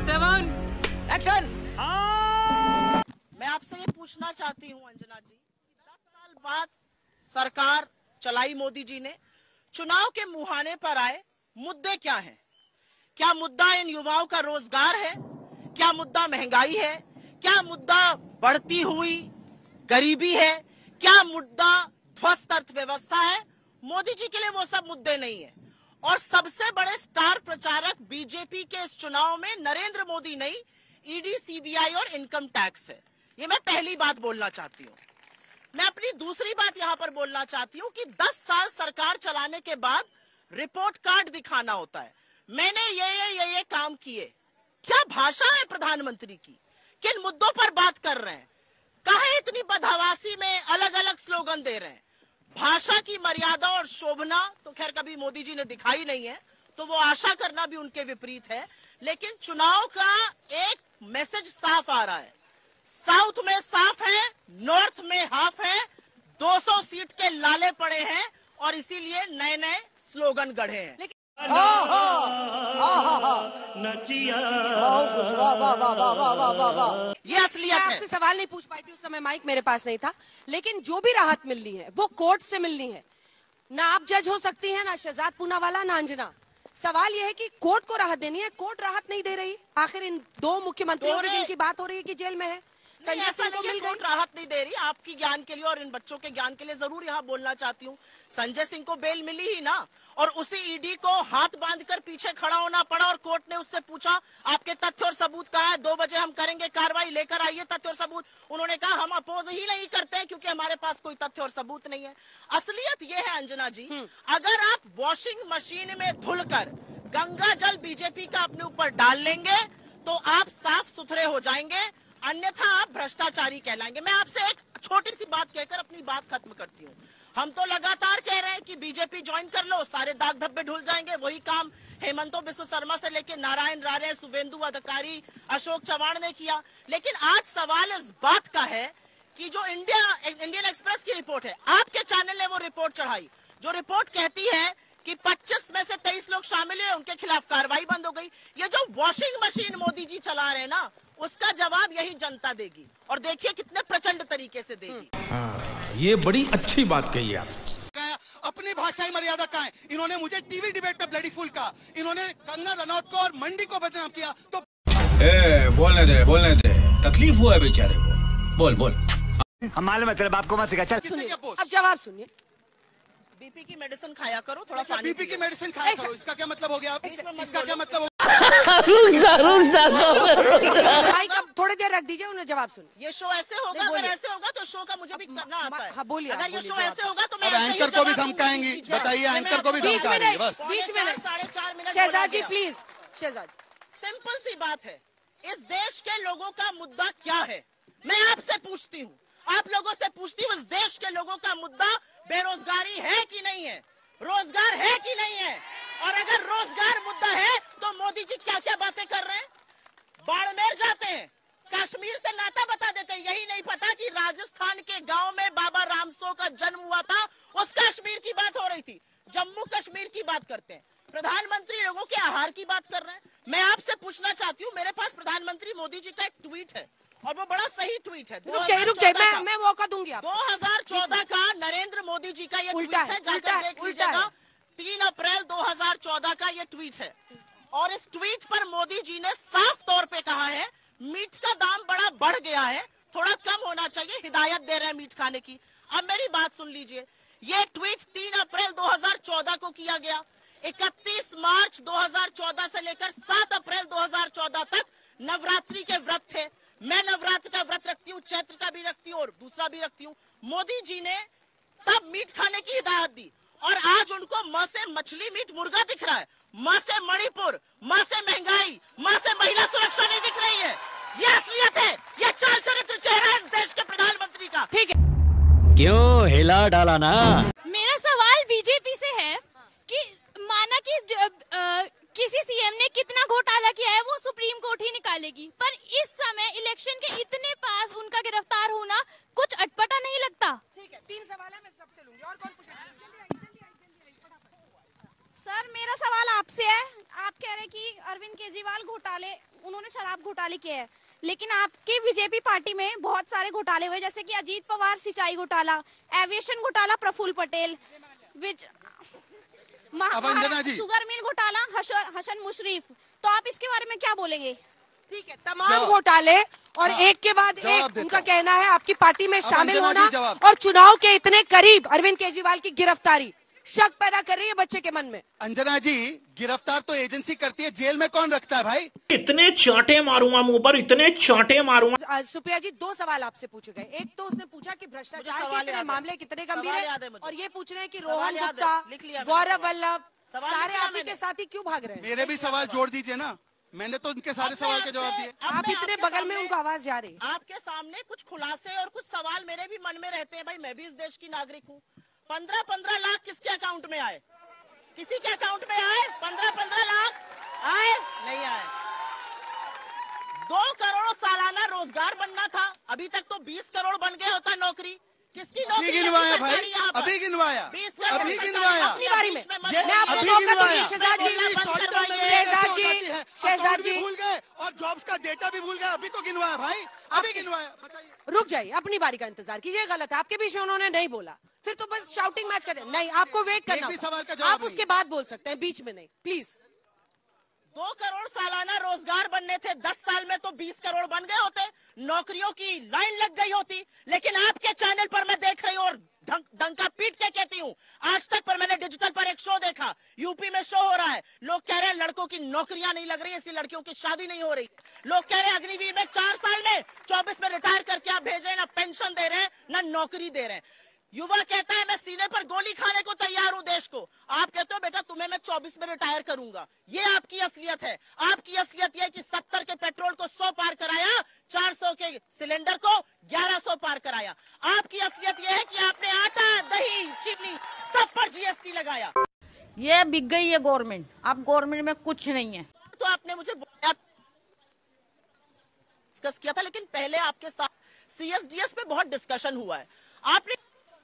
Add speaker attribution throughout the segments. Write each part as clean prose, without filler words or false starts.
Speaker 1: 7 action.
Speaker 2: मैं आपसे ये पूछना चाहती हूँ अंजना जी, 10 साल बाद सरकार चलाई मोदी जी ने, चुनाव के मुहाने पर आए, मुद्दे क्या हैं? क्या मुद्दा इन युवाओं का रोजगार है? क्या मुद्दा महंगाई है? क्या मुद्दा बढ़ती हुई गरीबी है? क्या मुद्दा ध्वस्त अर्थव्यवस्था है? मोदी जी के लिए वो सब मुद्दे नहीं है। और सबसे बड़े स्टार प्रचारक बीजेपी के इस चुनाव में नरेंद्र मोदी नहीं, ईडी, सीबीआई और इनकम टैक्स है। ये मैं पहली बात बोलना चाहती हूँ। मैं अपनी दूसरी बात यहाँ पर बोलना चाहती हूँ कि 10 साल सरकार चलाने के बाद रिपोर्ट कार्ड दिखाना होता है, मैंने ये काम किए। क्या भाषा है प्रधानमंत्री की? किन मुद्दों पर बात कर रहे हैं? काहे इतनी बदहवासी में अलग अलग स्लोगन दे रहे हैं? भाषा की मर्यादा और शोभना तो खैर कभी मोदी जी ने दिखाई नहीं है, तो वो आशा करना भी उनके विपरीत है। लेकिन चुनाव का एक मैसेज साफ आ रहा है, साउथ में साफ है, नॉर्थ में हाफ है, 200 सीट के लाले पड़े हैं और इसीलिए नए नए स्लोगन गढ़े हैं। ये असलियत है।
Speaker 3: आपसे सवाल नहीं पूछ पाई थी, उस समय माइक मेरे पास नहीं था, लेकिन जो भी राहत मिलनी है वो कोर्ट से मिलनी है। ना आप जज हो सकती हैं, ना शहजाद पूनावाला, ना अंजना। सवाल यह है कि कोर्ट को राहत देनी है, कोर्ट राहत नहीं दे रही। आखिर इन दो मुख्यमंत्रियों की जिनकी बात हो रही है कि जेल में है, संजय सिंह को मिल गई,
Speaker 2: राहत नहीं दे रही। आपकी ज्ञान के लिए और इन बच्चों के ज्ञान के लिए जरूर यहाँ बोलना चाहती हूँ, संजय सिंह को बेल मिली ही ना, और उसी ईडी को हाथ बांधकर पीछे खड़ा होना पड़ा और कोर्ट ने उससे पूछा आपके तथ्य और सबूत कहाँ है? 2 बजे हम करेंगे कार्रवाई, लेकर आइए तथ्य और सबूत। उन्होंने कहा हम अपोज ही नहीं करते हैं क्योंकि हमारे पास कोई तथ्य और सबूत नहीं है। असलियत ये है अंजना जी, अगर आप वॉशिंग मशीन में धुलकर गंगा जल बीजेपी का अपने ऊपर डाल लेंगे तो आप साफ सुथरे हो जाएंगे, अन्यथा आप भ्रष्टाचारी कहलाएंगे। मैं आपसे एक छोटी सी बात कहकर अपनी बात खत्म करती हूँ। हम तो लगातार कह रहे हैं कि बीजेपी ज्वाइन कर लो, सारे दाग धब्बे धुल जाएंगे। वही काम हेमंतो बिस्व शर्मा से लेकर नारायण राणे, शुभेंदु अधिकारी, अशोक चव्हाण ने किया। लेकिन आज सवाल इस बात का है कि जो इंडियन एक्सप्रेस की रिपोर्ट है, आपके चैनल ने वो रिपोर्ट चढ़ाई, जो रिपोर्ट कहती है कि 25 में से 23 लोग शामिल हैं, उनके खिलाफ कार्रवाई बंद हो गई। ये जो वॉशिंग मशीन मोदी जी चला रहे हैं ना, उसका जवाब यही जनता देगी, और देखिए कितने प्रचंड तरीके से देगी।
Speaker 4: ये बड़ी अच्छी बात कही आप।
Speaker 5: अपनी भाषाई मर्यादा कहाँ है? इन्होंने मुझे टीवी डिबेट पे ब्लडी फुल कहा, इन्होंने कंगना रनौत को और मंडी को बदनाम किया। तो
Speaker 4: बोलने दे, तकलीफ हुआ है बेचारे को। बोल।
Speaker 6: हम मालूम है तेरे बाप को मत सिखा। चल
Speaker 3: अब जवाब सुनिए।
Speaker 2: बीपी की मेडिसिन खाया करो, थोड़ा पानी
Speaker 5: बीपी की मेडिसिन खाया करो, इसका क्या मतलब हो गया? इसका क्या मतलब हो
Speaker 3: भाई कब थोड़ी देर रख दीजिए, उन्हें जवाब सुनिए।
Speaker 2: ये शो ऐसे होगा, अगर ऐसे होगा तो शो का मुझे भी करना आता है।
Speaker 3: हाँ बोलिए।
Speaker 2: अगर ये शो ऐसे होगा तो मैं
Speaker 5: एंकर को भी धमकाएंगी? बताइए, एंकर को भी धमकाएंगे? बस
Speaker 3: बीच में
Speaker 2: 4.5 minute.
Speaker 3: Shahzad ji please. Shahzad,
Speaker 2: simple सी बात है, इस देश के लोगों का मुद्दा क्या है? मैं आपसे पूछती हूँ, आप लोगों से पूछती हूँ, इस देश के लोगों का मुद्दा बेरोजगारी है कि नहीं है? रोजगार है कि नहीं है? और अगर रोजगार मुद्दा है तो मोदी जी क्या क्या बातें कर रहे हैं? बाड़मेर जाते हैं, कश्मीर से नाता बता देते हैं। यही नहीं पता कि राजस्थान के गांव में बाबा रामसो का जन्म हुआ था, उस कश्मीर की बात हो रही थी। जम्मू कश्मीर की बात करते हैं, प्रधानमंत्री लोगों के आहार की बात कर रहे हैं। मैं आपसे पूछना चाहती हूँ, मेरे पास प्रधानमंत्री मोदी जी का एक ट्वीट है और वो बड़ा सही ट्वीट है।
Speaker 3: रुक जाइए, मैं मौका दूंगी आपको।
Speaker 2: 2014 का नरेंद्र मोदी जी का ये ट्वीट है, जाकर देख लीजिएगा। 3 अप्रैल 2014 का ये ट्वीट है, और इस ट्वीट पर मोदी जी ने साफ तौर पे कहा है मीट का दाम बड़ा बढ़ गया है, थोड़ा कम होना चाहिए, हिदायत दे रहे हैं मीट खाने की। अब मेरी बात सुन लीजिए, ये ट्वीट 3 अप्रैल 2014 को किया गया। 31 मार्च 2014 से लेकर 7 अप्रैल 2014 तक नवरात्रि के व्रत थे। मैं नवरात्र का व्रत रखती हूँ, चैत्र का भी रखती हूँ और दूसरा भी रखती हूँ। मोदी जी ने तब मीट खाने की हिदायत दी, और आज उनको माँ से मछली मीट मुर्गा दिख रहा है, माँ से मणिपुर, माँ से महंगाई, माँ से महिला सुरक्षा नहीं दिख रही है। ये असलियत है, ये चाल चरित्र चेहरा है इस देश के प्रधानमंत्री का।
Speaker 3: ठीक है,
Speaker 6: क्यों हिला डाला ना?
Speaker 7: मेरा सवाल बीजेपी से है कि माना कि किसी सीएम ने कितना घोटाला किया है वो सुप्रीम कोर्ट ही निकालेगी, पर इस समय इलेक्शन के इतने पास उनका गिरफ्तार होना कुछ अटपटा नहीं लगता?
Speaker 3: ठीक है, 3 सवाल है, मैं सबसे लूंगी। और कौन पूछेगा?
Speaker 8: सर मेरा सवाल आपसे है, आप कह रहे है कि अरविंद केजरीवाल घोटाले, उन्होंने शराब घोटाले किए हैं, लेकिन आपकी बीजेपी पार्टी में बहुत सारे घोटाले हुए, जैसे कि अजीत पवार सिंचाई घोटाला, एविएशन घोटाला प्रफुल्ल पटेल, शुगर मिल घोटाला हसन मुशरीफ। तो आप इसके बारे में क्या बोलेंगे?
Speaker 3: ठीक है, तमाम घोटाले और एक के बाद एक उनका कहना है आपकी पार्टी में शामिल होना और चुनाव के इतने करीब अरविंद केजरीवाल की गिरफ्तारी शक पैदा कर रही है बच्चे के मन में।
Speaker 5: अंजना जी, गिरफ्तार तो एजेंसी करती है, जेल में कौन रखता है भाई?
Speaker 9: इतने चांटे मारूंगा मुंह पर, इतने चांटे मारूंगा।
Speaker 3: सुप्रिया जी, 2 सवाल आपसे पूछे गए। एक तो उसने पूछा कि भ्रष्टाचार के इतने मामले कितने गंभीर है, और ये पूछ रहे हैं कि रोहन गुप्ता, गौरव वल्लभ सारे आप ही के साथ ही क्यों भाग रहे हैं?
Speaker 5: मेरे भी सवाल जोड़ दीजिए ना, मैंने तो उनके सारे सवाल के जवाब दिए।
Speaker 3: आप इतने बगल में उनको आवाज जा रही।
Speaker 2: आपके सामने कुछ खुलासे और कुछ सवाल मेरे भी मन में रहते हैं। भाई, मैं भी इस देश की नागरिक हूँ। 15-15 लाख किसके अकाउंट में आए? किसी के अकाउंट में आए? 15-15 लाख आए? नहीं आए। 2 करोड़ सालाना रोजगार बनना था, अभी तक तो 20 करोड़ बन गए होता नौकरी। किसकी नौकरी
Speaker 5: गिनवाया भाई? अभी गिनवाया, अभी गिनवाया।
Speaker 3: अपनी बारी में मैं आपको मौका दूंगी। शहजाद जी
Speaker 5: भूल गए और जॉब्स का डेटा भी भूल गए, अभी तो गिनवाया भाई, अभी गिनवाया। बताइए,
Speaker 3: रुक जाइए, अपनी बारी का इंतजार कीजिए। गलत है, आपके बीच में उन्होंने नहीं बोला, फिर तो बस शाउटिंग मैच कर। नहीं, आपको वेट करना होगा। आप उसके बाद बोल सकते हैं, बीच में नहीं, प्लीज।
Speaker 2: 2 करोड़ सालाना रोजगार बनने थे, 10 साल में तो 20 करोड़ बन गए होते, नौकरियों की लाइन लग गई होती। लेकिन आपके चैनल पर मैं देख रही हूँ और डंका पीट के कहती हूँ, आज तक पर मैंने डिजिटल पर एक शो देखा, यूपी में शो हो रहा है, लोग कह रहे हैं लड़कों की नौकरियां नहीं लग रही, इसलिए लड़कियों की शादी नहीं हो रही। लोग कह रहे हैं अग्निवीर में 4 साल में 24 में रिटायर करके आप भेज रहे हैं, ना पेंशन दे रहे हैं ना नौकरी दे रहे हैं। युवा कहता है मैं सीने पर गोली खाने को तैयार हूं देश को। आप कहते हो बेटा तुम्हें मैं 24 में रिटायर करूंगा। ये आपकी असलियत है। आपकी असलियत यह कि 70 के पेट्रोल को 100 पार कराया, 400 के सिलेंडर को 1100 पार कराया। आपकी असलियत यह है कि आपने आटा, दही, चीनी सब पर जीएसटी लगाया।
Speaker 10: ये बिक गई है गवर्नमेंट, अब गवर्नमेंट में कुछ नहीं है।
Speaker 2: तो आपने मुझे डिस्कस किया था, लेकिन पहले आपके साथ सीएसडीएस पे बहुत डिस्कशन हुआ है। आपने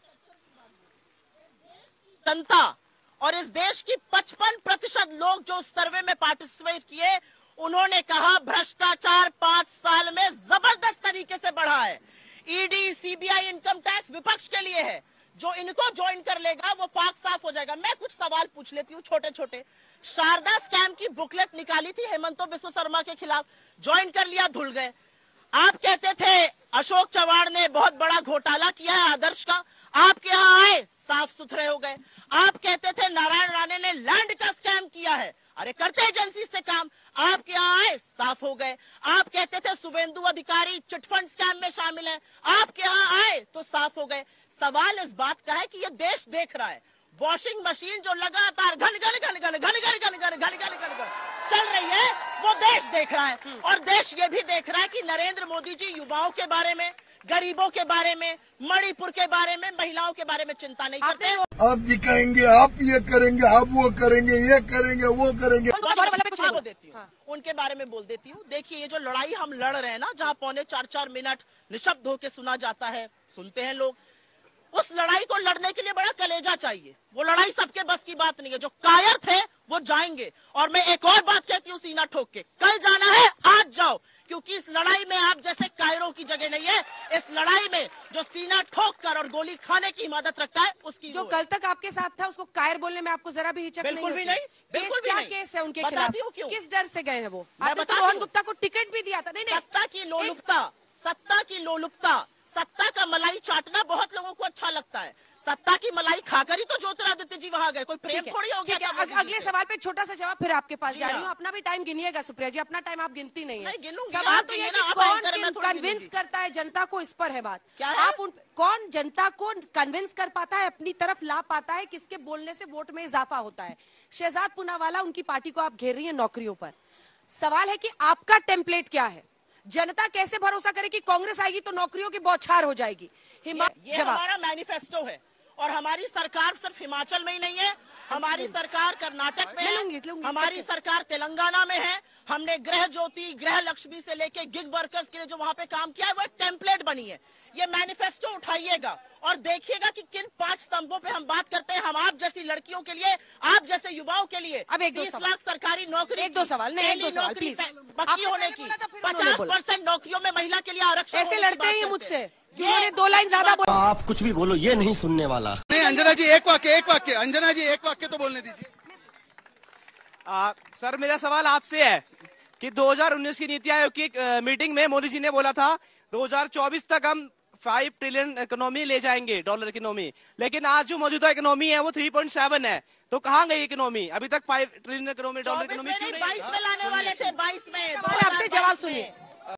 Speaker 2: जनता और इस देश की 55% लोग जो सर्वे में पार्टिसिपेट किए, उन्होंने कहा भ्रष्टाचार 5 साल में जबरदस्त तरीके से बढ़ा है। ईडी, सीबीआई, इनकम टैक्स विपक्ष के लिए है, जो इनको ज्वाइन कर लेगा वो पाक साफ हो जाएगा। मैं कुछ सवाल पूछ लेती हूँ छोटे छोटे। शारदा स्कैम की बुकलेट निकाली थी हेमंत बिस्व शर्मा के खिलाफ, ज्वाइन कर लिया, धुल गए। आप कहते थे अशोक चव्हाण ने बहुत बड़ा घोटाला किया है आदर्श का, आपके यहाँ आए साफ सुथरे हो गए। आप कहते थे नारायण राणे ने लैंड का स्कैम किया है, अरे करते एजेंसी से काम, आपके यहाँ आए साफ हो गए। आप कहते थे शुभेंदु अधिकारी चिटफंड स्कैम में शामिल है, आपके यहाँ आए तो साफ हो गए। सवाल इस बात का है कि ये देश देख रहा है, वॉशिंग मशीन जो लगातार घन घन घन घन घन घन घन घन घन घन घन घन चल रही है, वो देश देख रहा है। और देश ये भी देख रहा है कि नरेंद्र मोदी जी युवाओं के बारे में, गरीबों के बारे में, मणिपुर के बारे में, महिलाओं के बारे में चिंता नहीं करते।
Speaker 11: आप दिखाएंगे, आप ये करेंगे, आप वो करेंगे, ये करेंगे, वो करेंगे।
Speaker 2: बोल देती हूँ, उनके बारे में बोल देती हूँ। देखिए, ये जो लड़ाई हम लड़ रहे हैं ना, जहाँ 3.25-4 मिनट निशब्द होकर सुना जाता है, सुनते हैं लोग, उस लड़ाई को लड़ने के लिए बड़ा कलेजा चाहिए। वो लड़ाई सबके बस की बात नहीं है। जो कायर थे वो जाएंगे। और मैं एक और बात कहती हूँ सीना ठोक के, कल जाना है आज जाओ, क्योंकि इस लड़ाई में आप जैसे कायरों की जगह नहीं है। इस लड़ाई में जो सीना ठोक कर और गोली खाने की हिम्मत रखता है, उसकी
Speaker 3: जो कल तक आपके साथ था उसको कायर बोलने में आपको जरा भी हिचक नहीं?
Speaker 2: बिल्कुल भी नहीं, बिल्कुल भी नहीं।
Speaker 3: केस है उनके खिलाफ? किस डर से गए हैं वो? आपने
Speaker 2: तो
Speaker 3: रोहन गुप्ता को टिकट भी दिया था। नहीं,
Speaker 2: सत्ता की लोलुपता, सत्ता का मलाई चाटना बहुत लोगों को अच्छा लगता है। सत्ता की मलाई खाकर ही तो ज्योतिरादित्य जी वहां गए, कोई प्रेम थोड़ी हो गया।
Speaker 3: अगले सवाल पे छोटा सा जवाब फिर आपके पास जा रही हूँ। अपना भी टाइम गिनिएगा सुप्रिया जी, अपना टाइम आप गिनती नहीं है। सवाल तो ये कि कौन कन्विंस करता है जनता को, इस पर है बात। आप कौन जनता को कन्विंस कर पाता है, अपनी तरफ ला पाता है, किसके बोलने से वोट में इजाफा होता है। शहजाद पूनावाला, उनकी पार्टी को आप घेर रही है नौकरियों पर। सवाल है कि आपका टेम्पलेट क्या है? जनता कैसे भरोसा करे कि कांग्रेस आएगी तो नौकरियों की बौछार हो जाएगी?
Speaker 2: ये हमारा मैनिफेस्टो है और हमारी सरकार सिर्फ हिमाचल में ही नहीं है, हमारी सरकार कर्नाटक में है, हमारी सरकार तेलंगाना में है। हमने गृह ज्योति, गृह लक्ष्मी से लेके गिग वर्कर्स के लिए जो वहां पे काम किया है वो एक टेम्पलेट बनी है। ये मैनिफेस्टो उठाइएगा और देखिएगा कि किन 5 स्तंभों पे हम बात करते हैं। हम आप जैसी लड़कियों के लिए, आप जैसे युवाओं के लिए
Speaker 3: अब
Speaker 2: 30 लाख सरकारी नौकरी,
Speaker 3: एक दो सवाल
Speaker 2: प्लीज, पक्की होने की 50% नौकरियों में महिला के लिए आरक्षण।
Speaker 3: ऐसे लड़ते हैं ये मुझसे, जिन्होंने 2 लाइन ज्यादा बोला।
Speaker 12: आप कुछ भी बोलो, ये नहीं सुनने वाला।
Speaker 5: नहीं अंजना जी एक वाक्य, अंजना जी एक वाक्य तो बोलने दीजिए।
Speaker 13: सर मेरा सवाल आपसे है कि 2019 की नीति आयोग की मीटिंग में मोदी जी ने बोला था 2024 तक हम 5 ट्रिलियन इकोनॉमी ले जाएंगे, डॉलर इकोनॉमी, लेकिन आज जो मौजूदा इकोनॉमी है वो 3.7 है। तो कहाँ गई इकोनॉमी? अभी तक 5 ट्रिलियन इकोनॉमी, डॉलर इकोनॉमी क्यों नहीं?
Speaker 2: 22 में लाने वाले थे, 22 में।
Speaker 3: आपसे जवाब सुनिए।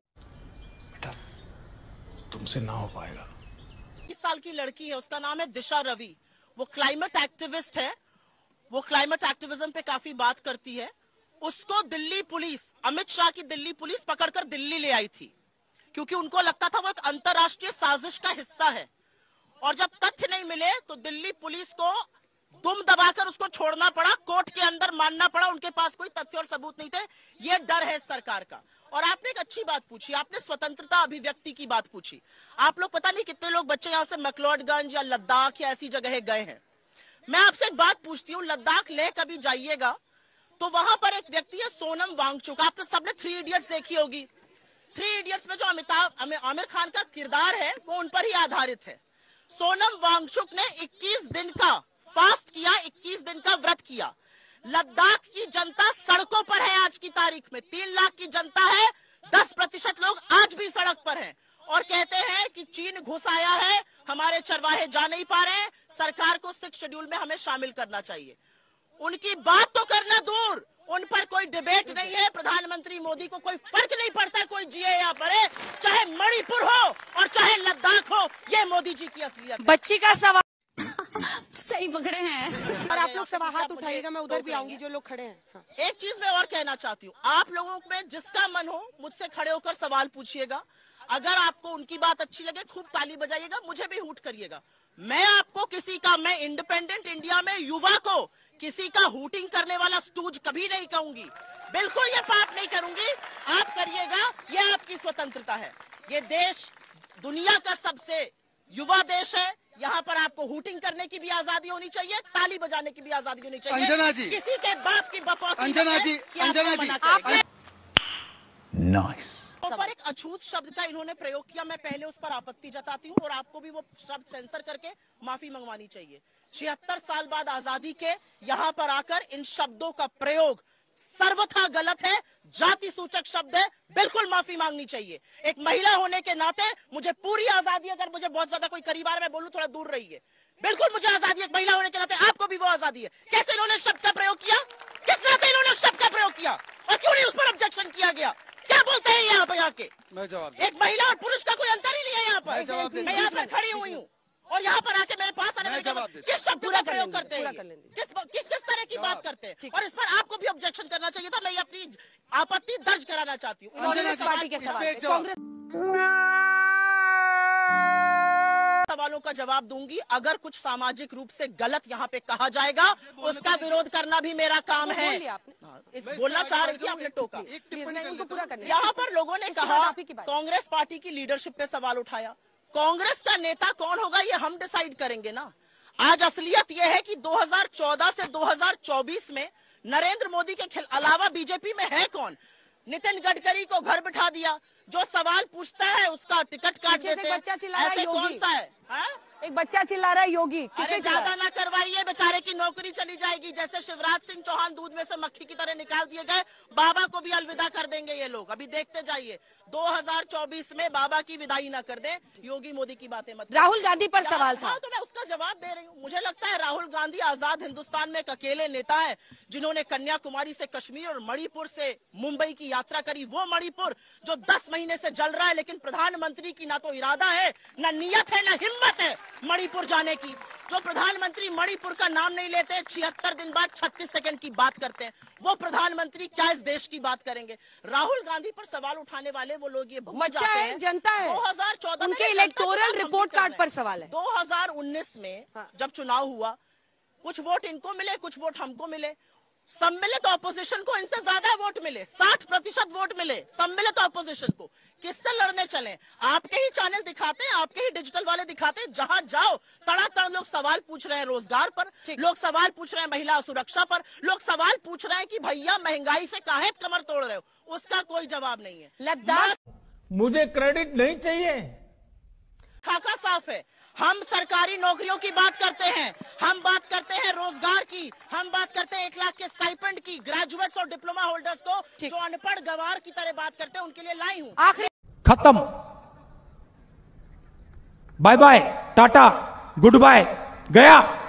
Speaker 11: तुमसे ना हो पाएगा।
Speaker 2: 20 साल की लड़की है, उसका नाम है दिशा रवि। वो क्लाइमेट एक्टिविस्ट है, वो क्लाइमेट एक्टिविज्म पे काफी बात करती है। उसको दिल्ली पुलिस, अमित शाह की दिल्ली पुलिस पकड़कर दिल्ली ले आई थी, क्योंकि उनको लगता था वो एक अंतर्राष्ट्रीय साजिश का हिस्सा है। और जब तथ्य नहीं मिले तो दिल्ली पुलिस को दुम दबाकर उसको छोड़ना पड़ा, कोर्ट के अंदर मानना पड़ा। उनके पास कोई तथ्य और सबूत नहीं थे। ये डर है सरकार का। और आपने एक अच्छी बात पूछी, आपने स्वतंत्रता अभिव्यक्ति की बात पूछी। आप लोग पता नहीं कितने लोग बच्चे यहाँ से मैक्लोडगंज या लद्दाख या ऐसी जगह गए हैं। मैं आपसे एक बात पूछती हूँ, लद्दाख लेह कभी जाइएगा तो वहां पर एक व्यक्ति है सोनम वांगचुक। आपने सबने 3 इडियट्स देखी होगी। 3 इडियट्स में जो आमिर खान का किरदार है वो उन पर ही आधारित है। सोनम वांगचुक ने 21 दिन का फास्ट किया, 21 दिन का व्रत किया। लद्दाख की जनता सड़कों पर है आज की तारीख में। 3 लाख की जनता है, 10% लोग आज भी सड़क पर हैं और कहते हैं कि चीन घुस आया है, हमारे चरवाहे जा नहीं पा रहे हैं, सरकार को 6 शेड्यूल में हमें शामिल करना चाहिए। उनकी बात तो करना दूर, उन पर कोई डिबेट नहीं है। प्रधानमंत्री मोदी को कोई फर्क नहीं पड़ता कोई जिए या मरे, चाहे मणिपुर हो और चाहे लद्दाख हो। ये मोदी जी की असलियत है।
Speaker 3: बच्ची का सवाल
Speaker 8: सही पकड़े हैं।
Speaker 3: और आप लोग सब हाथ उठाइएगा, मैं उधर भी आऊंगी जो लोग खड़े हैं। हाँ।
Speaker 2: एक चीज मैं और कहना चाहती हूँ, आप लोगों में जिसका मन हो मुझसे खड़े होकर सवाल पूछिएगा। अगर आपको उनकी बात अच्छी लगे खूब ताली बजाइएगा, मुझे भी हूट करिएगा। मैं आपको किसी का, मैं इंडिपेंडेंट इंडिया में युवा को किसी का हूटिंग करने वाला स्टूज कभी नहीं कहूंगी। बिल्कुल ये पाप नहीं करूंगी। आप करिएगा, ये आपकी स्वतंत्रता है। ये देश दुनिया का सबसे युवा देश है। यहाँ पर आपको हूटिंग करने की भी आजादी होनी चाहिए, ताली बजाने की भी आजादी होनी चाहिए।
Speaker 5: अंजना जी,
Speaker 2: किसी के बाप की बपौती
Speaker 5: अंजना जी,
Speaker 2: नाइस। पर एक अछूत शब्द का इन्होंने प्रयोग किया, मैं पहले उस पर आपत्ति जताती हूँ और आपको भी वो शब्द सेंसर करके माफी मंगवानी चाहिए। 76 साल बाद आजादी के यहाँ पर आकर इन शब्दों का प्रयोग सर्वथा गलत है, जाति सूचक शब्द है, बिल्कुल माफी मांगनी चाहिए। एक महिला होने के नाते मुझे पूरी आजादी, अगर मुझे बहुत ज्यादा कोई करीब आ रहा है मैं बोलूं थोड़ा दूर रहिए, बिल्कुल मुझे आजादी, एक महिला होने के नाते आपको भी वो आजादी है। कैसे इन्होंने शब्द का प्रयोग किया, किस नाते इन्होंने शब्द का प्रयोग किया और क्यों नहीं उस पर ऑब्जेक्शन किया गया? क्या बोलते हैं यहाँ पे आके?
Speaker 5: मैं जवाब, एक
Speaker 2: महिला और पुरुष का कोई अंतर ही नहीं है यहाँ पर। मैं यहाँ पर खड़ी हुई हूँ और यहाँ पर आके मेरे पास आने किस शब्द का प्रयोग करते हैं, किस तरह की बात करते हैं, और इस पर आपको भी ऑब्जेक्शन करना चाहिए था। मैं ये अपनी आपत्ति दर्ज कराना चाहती हूँ। सवालों का जवाब दूंगी। अगर कुछ सामाजिक रूप से गलत यहाँ पे कहा जाएगा उसका विरोध करना भी मेरा काम है। इस बोलना चाह रही थी, आपने टोका। यहाँ पर लोगों ने कहा कांग्रेस पार्टी की लीडरशिप पे सवाल उठाया। कांग्रेस का नेता कौन होगा ये हम डिसाइड करेंगे ना। आज असलियत यह है कि 2014 से 2024 में नरेंद्र मोदी के अलावा बीजेपी में है कौन? नितिन गडकरी को घर बिठा दिया, जो सवाल पूछता है उसका टिकट काट देते हैं। ऐसे कौन सा है?
Speaker 3: एक बच्चा चिल्ला रहा है योगी।
Speaker 2: अरे ज्यादा ना करवाइए, बेचारे की नौकरी चली जाएगी। जैसे शिवराज सिंह चौहान दूध में से मक्खी की तरह निकाल दिए गए, बाबा को भी अलविदा कर देंगे ये लोग। अभी देखते जाइए 2024 में बाबा की विदाई ना कर दे। योगी मोदी की बातें मत।
Speaker 3: राहुल गांधी पर सवाल था
Speaker 2: तो मैं उसका जवाब दे रही हूँ। मुझे लगता है राहुल गांधी आजाद हिंदुस्तान में एक अकेले नेता है जिन्होंने कन्याकुमारी से कश्मीर और मणिपुर से मुंबई की यात्रा करी। वो मणिपुर जो 10 महीने से जल रहा है, लेकिन प्रधानमंत्री की ना तो इरादा है, ना नियत है, ना हिम्मत है मणिपुर जाने की। जो प्रधानमंत्री मणिपुर का नाम नहीं लेते, 76 दिन बाद 36 सेकंड की बात करते हैं, वो प्रधानमंत्री क्या इस देश की बात करेंगे? राहुल गांधी पर सवाल उठाने वाले वो लोग ये भूल जाते हैं,
Speaker 3: जनता है,
Speaker 2: 2014
Speaker 3: उनके इलेक्टोरल रिपोर्ट कार्ड पर सवाल है।
Speaker 2: 2019 में जब चुनाव हुआ, कुछ वोट इनको मिले, कुछ वोट हमको मिले। सम्मिलित ऑपोजिशन को इनसे ज्यादा वोट मिले, 60% वोट मिले सम्मिलित ऑपोजिशन को। किससे लड़ने चले? आपके ही चैनल दिखाते हैं, आपके ही डिजिटल वाले दिखाते हैं, जहां जाओ तड़ातड़ लोग सवाल पूछ रहे हैं रोजगार पर, लोग सवाल पूछ रहे हैं महिला सुरक्षा पर, लोग सवाल पूछ रहे हैं कि भैया महंगाई से काहे कमर तोड़ रहे हो, उसका कोई जवाब नहीं है।
Speaker 3: लद्दाख
Speaker 9: मुझे क्रेडिट नहीं चाहिए,
Speaker 2: खाका साफ है। हम सरकारी नौकरियों की बात करते हैं, हम बात करते हैं रोजगार की, हम बात करते हैं 1 लाख के स्टाइपेंड की, ग्रेजुएट्स और डिप्लोमा होल्डर्स को जो अनपढ़ गवार की तरह बात करते हैं उनके लिए लाई हूं।
Speaker 3: आखिरी
Speaker 9: खत्म, bye bye, tata, good bye, गया।